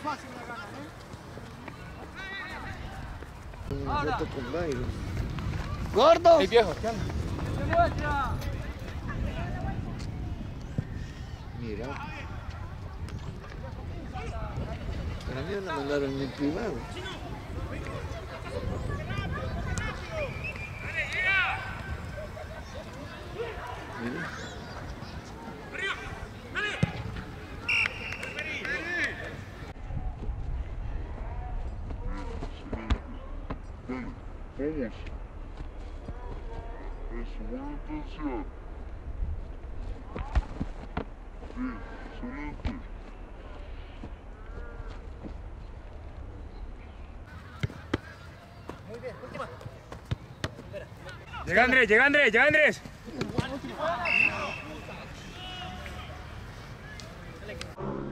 Foto con Byron. ¡Gordo! ¡Ey, viejo! ¿Qué onda? Mira. Para mí la mandaron en privado. Mira. Vamos. Eso, buena intención. Bien, excelente. Muy bien, última. Llega Andrés, llega Andrés, llega Andrés. Dale.